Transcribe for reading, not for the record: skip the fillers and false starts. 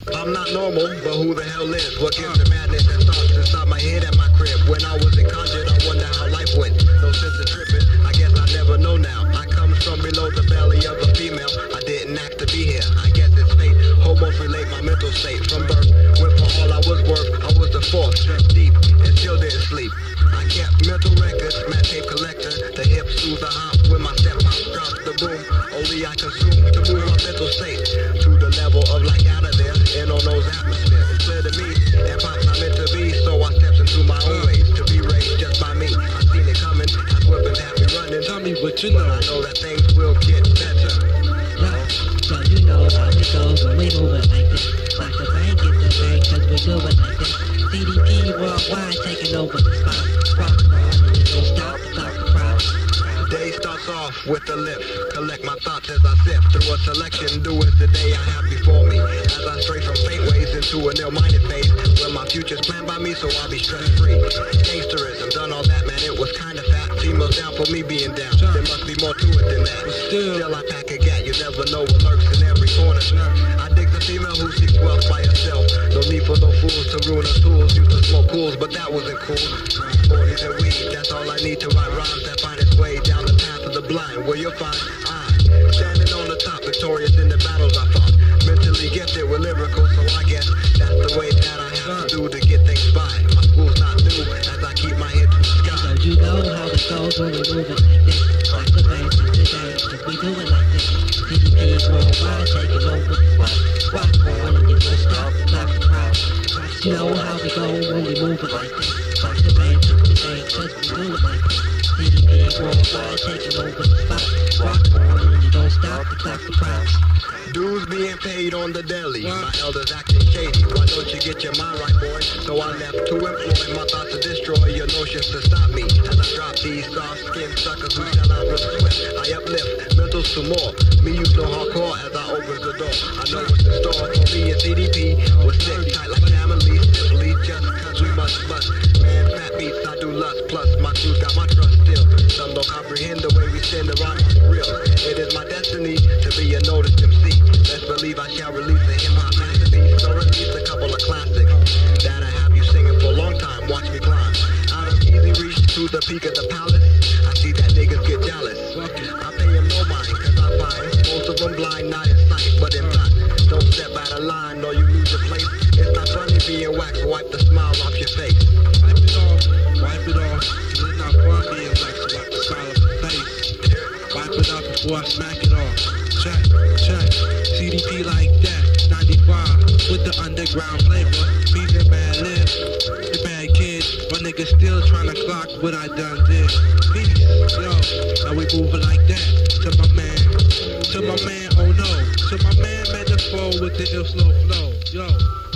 I'm not normal, but who the hell is? What gives the madness that starts inside my head at my crib? When I was in conjured, I wonder how life went. No sense in tripping, I guess I never know now. I come from below the belly of a female. I didn't act to be here, I guess it's fate. Homos relate my mental state from birth. When for all I was worth, I was the fourth, stressed deep, and still didn't sleep. I kept mental records, mad tape collector. The hip soothes the hop when my step pop drops the boom. Only I consume to move my mental state to the level of like out of there. In on those atmospheres, it's clear to me. And pop's not meant to be, so I steps into my own ways to be raised just by me. I seen it coming, as weapons have me running. Tell me what you know. But I know that things will get better. So you know how it goes when we move it like this. Like the bank get the bank, cause we do it like this. CDP worldwide taking over the spot. Rock on, and don't stop the crowd. Day starts off with a lift. Collect my thoughts as I sift through a selection. Do as the day I have before me. As I stray from fate ways into an ill-minded phase. Where my future's planned by me, so I'll be stress-free. Gangsterism, done all that, man, it was kinda fat. Females down for me being down. There must be more to it than that. Still I pack a gat, you never know what lurks in every corner. I dig the female who seeks wealth by herself. No need for no fools to ruin her tools. Used to smoke cools, but that wasn't cool. 40s and weed, that's all I need to write rhymes that find its way down the path of the blind. Where you'll find I, standing on the top, victorious in the battles I fought. Mentally gifted with lyrical, so I guess that's the way that I have to do to get things by. My school's not new, as I keep my head to the sky. So you know how it goes when we move it like this. Like the bank get the bank, cause we do it like this. CDP worldwide taking over the spot. Rock on, and you don't stop the crowd. You know how we go when we move it like this. Like the bank get the bank, cause we do it like this. CDP worldwide taking over the spot. Rock on, and you don't stop the crowd. Dues being paid on the daily. My elders acting shady. Why don't you get your mind right, boy? So I left to employ my thoughts to destroy your notions to stop me. As I drop these soft skin suckers who sell out real swift. I uplift mentals to more. Me use no hardcore as I open the door. I know what's in store for me and CDP. Was sick tight like family, simply just cause we must bust. Man, fat beats, I do lust. Plus my crew's got my trust still. Some don't comprehend the way we send the rhyme real. It is my destiny to be a noticed MC. Let's believe I shall release a hip-hop masterpiece. So release a couple of classics that I have you singing for a long time. Watch me climb out of easy reach to the peak of the palace. I see that niggas get jealous. I pay them no mind, cause I find most of them blind, not in sight, but in thought. Don't step out of line or you lose your place. It's not funny being waxed, wipe the smile off your face. Wipe it off, wipe it off. It's not fun being waxed, wipe the smile off your face. Wipe it off before I smack it off. Check, check. CDP like that, 95 with the underground flavor. Beat the bad lip, the bad kid, but niggas still tryna clock what I done did. Peace, yo, now we moving like that. To my man, oh no, to my man Metaphor with the ill slow flow, yo.